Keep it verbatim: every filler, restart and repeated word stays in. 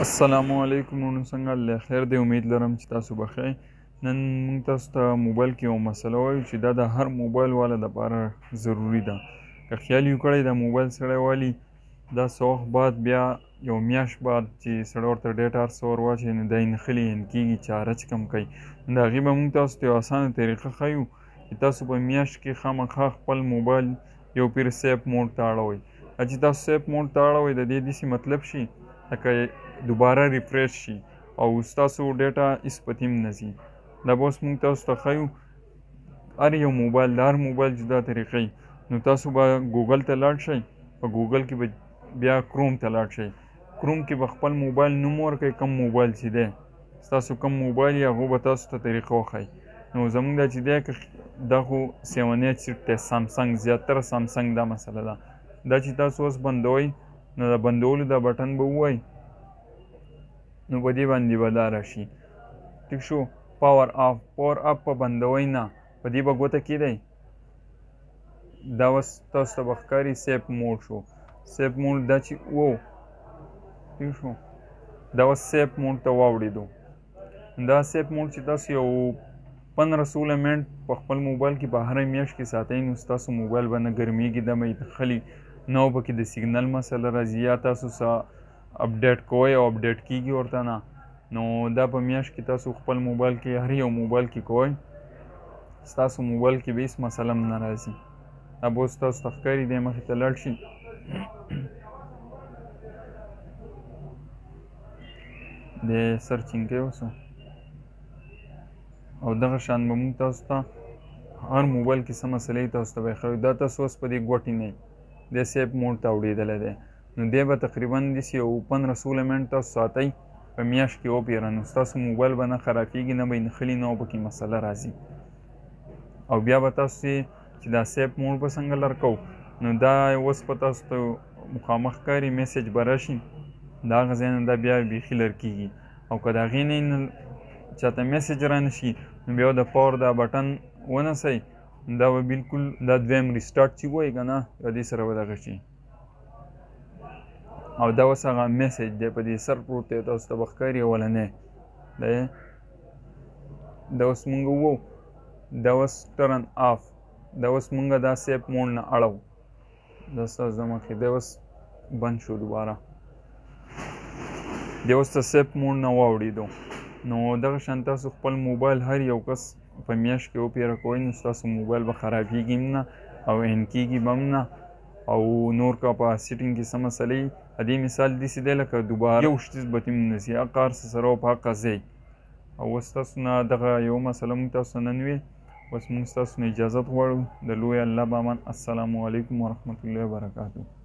السلام علیکم ورونو، څنګه الله خیر دی؟ امید لرم چې تاسو به ښه. نن موږ تاسو ته موبایل کې یو مسله وایو چې دا د هر موبایل والا دپاره ضروري ده. که خیال یې کړی دا موبایل سړی والي دا څه وخت بعد بیا یو میاشت بعد چې سړی ورته ډېټا هر څه ور واچوي نو دا یې نښلي هینډ کېږي، چارج کم کوي. نو د هغې به موږ تاسو ته یو اسانه طریقه ښیو چې تاسو په میاشت کې خامخا خپل موبایل یو پیر سیف موډ ته اړوئ. چې تاسو سیف موډ ته اړوئ د دې داسې مطلب شي لکه دوباره ریفریش شي او ستاسو ډیټا هېڅ پتې هم نه ځي. دا به اوس موږ تاسو ته ښیو. هر یو موبایل د هر موبایل جدا طریقې. نو تاسو به ګوګل ته لاړ شئ، په ګوګل کې به بیا کروم ته لاړ شئ. کروم کې به خپل موبایل نوم ورکئ، کم موبایل چې دی ستاسو کم موبایل یې هغو به تاسو ته طریقه وښایي. نو زموږ دا چې دی دا خو سیون ایچ سیټ دی، سامسنګ، زیاتره سامسنګ دا مسله ده. دا چې تاسو اوس بندوئ نو د بندولو دا بټن به ووایي نو په دې باندې به دا راشي. ټیک شو. پاور آف پاور اپ په بندوئ نه، په دې به ګوته کیدئ. دا اوس تاسو ته به ښکاري سیف موډ شو. سیف موډ دا چې و ټیک شو، دا اوس سیف موډ ته واوړېدو. دا سیف موډ چې تاسو یو پندره سوله منټ په خپل موبایل کې په هره میاشت کې ساتئ نو ستاسو موبایل به نه ګرمیږي، دا به یې نښلي، نه به پکې د سیګنل مسله راځي، یا تاسو څه اپډیټ کوئ او اپډیټ کیږي ورته نه. نو دا په میاشت کې تاسو خپل موبایل کې هر یو موبایل کې کوئ، ستاسو موبایل کې به هېڅ مسله هم نه راځي. دا به اوس تاسو ته ښکاري. دی مخې ته لاړ شي. دی سرچینګ کوي اوس او دغه شان به موږ تاسو ته هر موبایل کې څه مسلې تاسو ته به یې ښیو. دا تاسو اوس په دې ګوتې نه یئ، دی سیف موډ ته اوړېدلی دی. نو دی به تقریبا داسې یو پندره سوله منټ تاسو ساتئ، په میاشت کې وپېره نو ستاسو موبایل به نه خرابېږي، نه به یې نښلي، نه به پکې مسله راځي. او بیا به تاسو چې دا سیف موډ به څنګه لر کوو نو دا اوس به تاسو ته مخامخ ښکاري، میسیج به راشي، د هغه ځای نه دا بیا بیخي لر کېږي. او که د هغې نه یې چاته میسیج را نه شي نو بیا د پاور دا بټن ونیسئ، دا به بلکل دا دویم ریسټارټ چې ووایي که نه د دې سره به دغه شي. او دا اوس هغه میسیج دی په دې سر پروت دی، تاسو ته به ښکاري اولنی دی. دا اوس مونږ ووو دا اوس ټرن آف، دا اوس مونږ دا سیف موډ نه اړو. دا ستاسو د مخې دی اوس بند شو دوباره. دی اوس د سیف موډ نه واوړېدو. نو دغه شان تاسو خپل موبایل هر یو کس په میاشت کې وپېره کوئ نو ستاسو موبایل به خرابېږي هم نه او هینګ کېږي به هم نه. او نور که په سیټینګ کې څه مسلې وي، د دې مثال داسې دی لکه دوباره یو شتیز به هم نه ځي، هغه هر څه سره په حقه ځئ. او اوس تاسو نه دغه یوه مسله موږ تاسو ته نن وې. اوس موږ ستاسو نه اجازت غواړو. د لوی الله په امان. السلام علیکم ورحمة الله وبرکاتو.